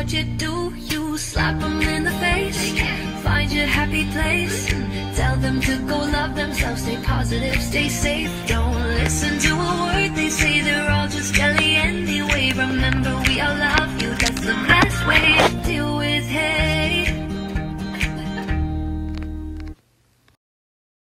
what you do, you slap them in the face. Find your happy place, tell them to go love themselves. Stay positive, stay safe.